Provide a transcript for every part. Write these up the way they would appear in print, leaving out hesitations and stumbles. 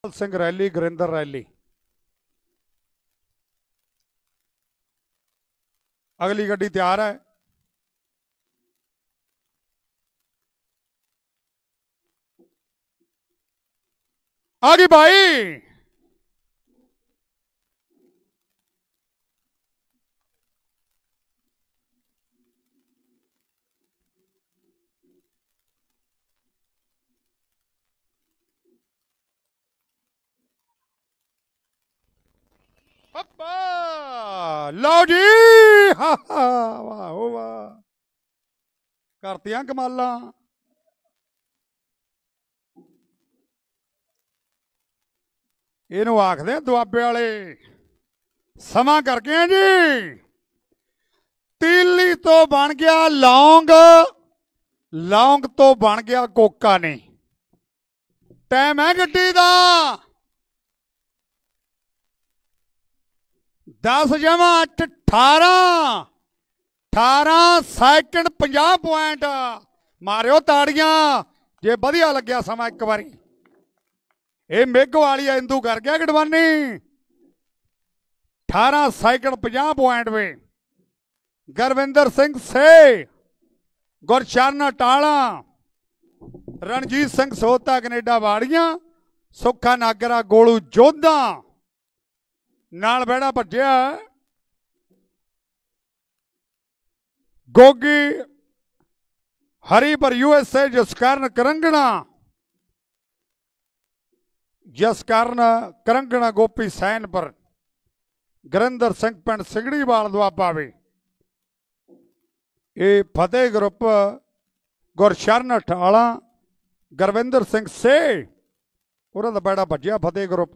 Singh rally Gurinder rally. अगली गड्डी तैयार है। आ गई भाई। लो जी वाह वाह करतियां कमाला। इनू आखदे दुआबे वाले समा करके हैं जी। तीली तो बन गया लौंग, लौंग तो बन गया कोका ने। टाइम है गड्डी दा 10 जमा 8 18 18 सैकंड 50 पॉइंट। मारियो ताड़ियां जे वधिया लग्या समा एक बारी। ये मेघ वाली इंदू कर गया गडवानी 18 सैकंड 50 पॉइंट वे। गुरविंदर सिंह से गुरचरण टाला, रणजीत सिंह सोहता कनेडा वाड़ियां, सुखा नागरा गोलू जोधा नाल बेड़ा भज्या। गोगी हरीपुर यूएसए जसकरण करंगना, जसकरण करंगना गोपी सैनपुर, गुरिंदर सिंह पिंड सिगड़ीवाल दुआबा वे। ये फतेह ग्रुप गुरशरण अठाला गुरविंदर सिंह से उन्होंने बेड़ा भज्या। फतेह ग्रुप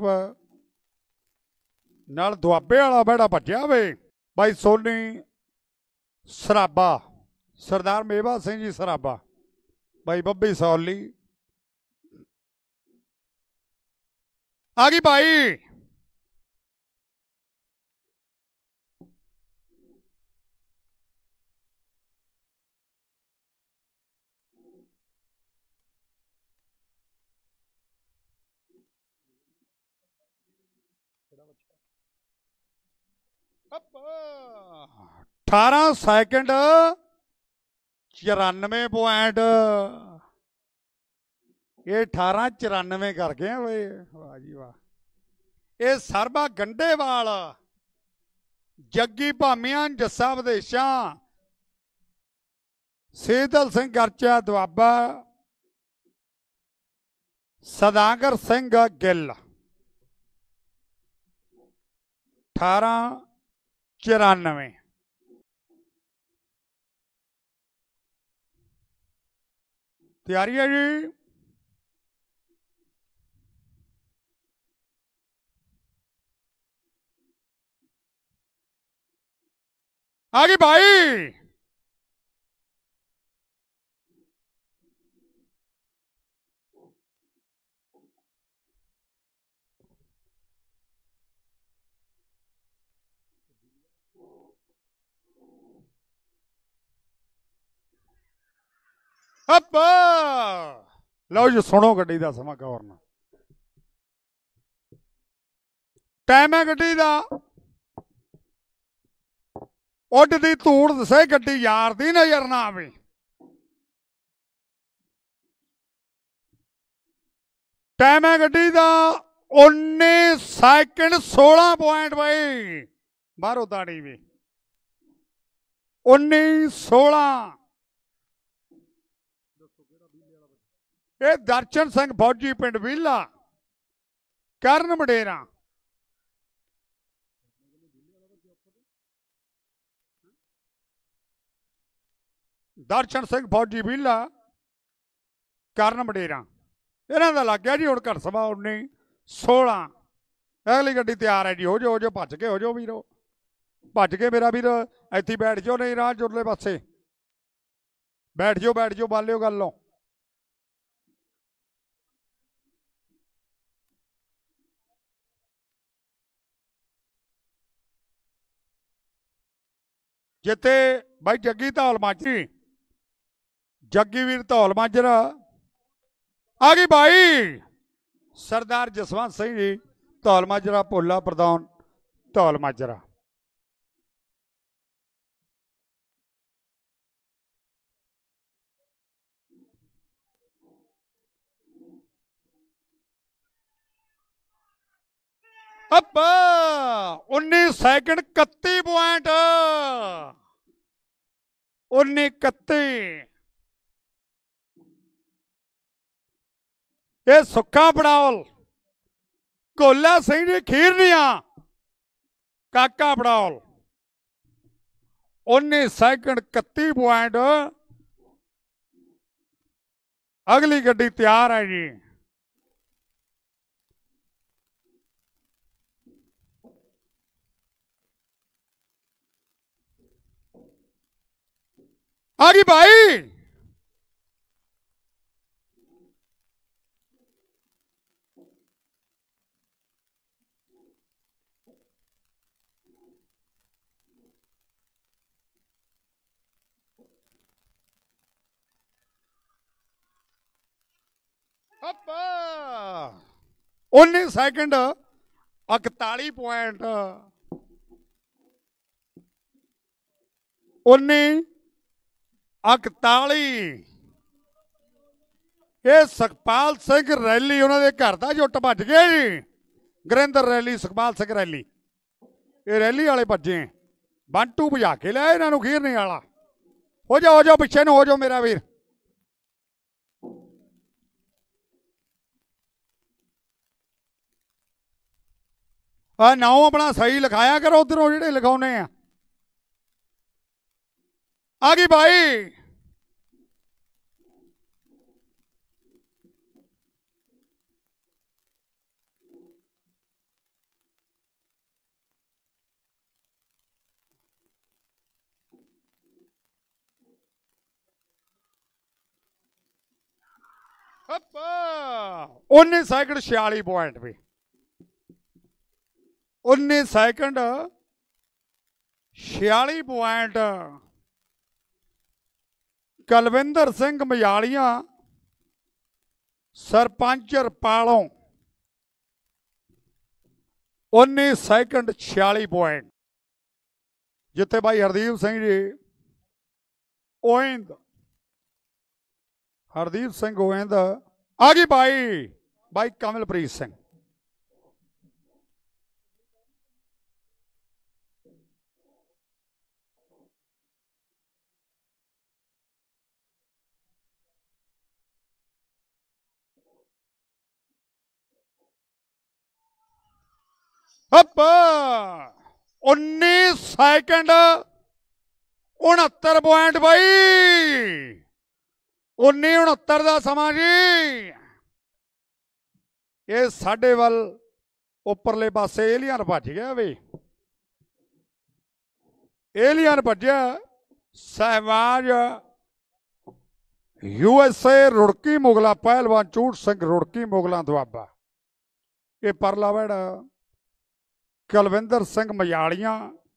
नाल दुआबे वाला बेड़ा भज्या वे। भाई सोनी सराबा, सरदार मेवा सिंह जी सराबा, भाई बब्बी सौली आ गई भाई। अठारह सैकंड 94 पॉइंट। ये 1894 कर गए वे। वाह जी वाह। ये सरबा गंडेवाल, जग्गी भामियां जस्सा विदेशा, सेदल सिंह गरचा दुआबा, सदागर सिंह गिल 1894। तैयारी है जी। आ गई भाई। लो जी सुनो गड्डी का समा गौर ना। टाइम है गड्डी का उड दी धूड़ दसे गड्डी यार दी नजर ना आवे। टाइम है गड्डी का 19 सैकंड 16 पॉइंट भाई। बाहरों ताड़ी भी 19 16। ये दर्शन सिंह फौजी पिंड विला, करण मडेरा, दर्शन सिंह फौजी विला करण मडेरा। इन्हों का लग गया जी हूँ घर सभा 19 16। अगली गड्डी तैयार है जी। हो जाओ भज के हो जाओ वीरो, भज के मेरा वीर इत्थे बैठ जाओ, नहीं राह जुरले पासे बैठ जाओ बालियो गल लो। जिते भाई जग्गी धौल माजरी, जग्गी वीर धौल माजरा आ गई भाई। सरदार जसवंत सिंह जी धौल माजरा भोला प्रधान धौल माजरा। अब 19 सेकंड 31 पॉइंट 19-31। ये सुखा पड़ावल कोला सिंह जी खीरनिया काका पड़ावल 19 सेकंड 31 पॉइंट। अगली गड्डी तैयार है जी। आ गई भाई। अब 19 सेकंड 41 पॉइंट 19-41। ये सुखपाल सिंह रैली उन्होंने घर का जुट भज गया जी। गुरिंदर रैली सुखपाल सिंह रैली ये रैली वाले भजे बंटू भजा के लिया इन्हों खीरने वाला। हो जाओ पिछे न हो जाओ मेरा वीर। नाम अपना सही लिखाया करो उधरों जो लिखाने हैं। आ गई भाई। अब 19 सेकंड 46 पॉइंट भी 19 second 46 point. Kalwinder Singh Majalia sarpanch Rapalon 19 second 46 point. जिथे भाई हरदीप सिंह जी ओहिंद हरदीप सिंह ओहिंद। आ गई भाई कमलप्रीत सिंह। अब 19 सेकंड 69 पॉइंट भाई 19-69 का समा जी। ये साडे वाल उपरले पासे एलियन भज गया भी। एलियन भजया सहवाज USA रुड़की मुगला पहलवान चूट सिंह रुड़की मुगला दुआबा। ये परला वड़ा कलविंदर सिंह मजालिया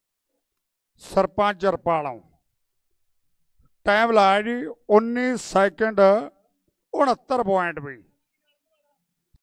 सरपंच रपालों। टाइम लाया जी 19 सेकंड 69 पॉइंट भी